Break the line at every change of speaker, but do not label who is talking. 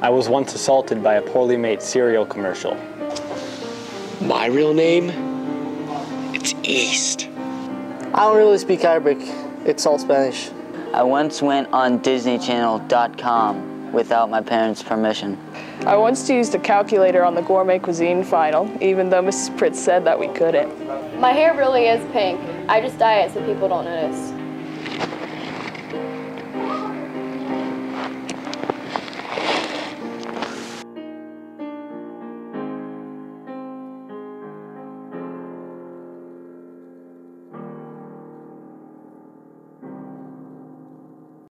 I was once assaulted by a poorly made cereal commercial.
My real name? It's East.
I don't really speak Arabic. It's all Spanish.
I once went on DisneyChannel.com without my parents' permission.
I once used a calculator on the gourmet cuisine final, even though Mrs. Pritz said that we couldn't.
My hair really is pink. I just dye it so people don't notice.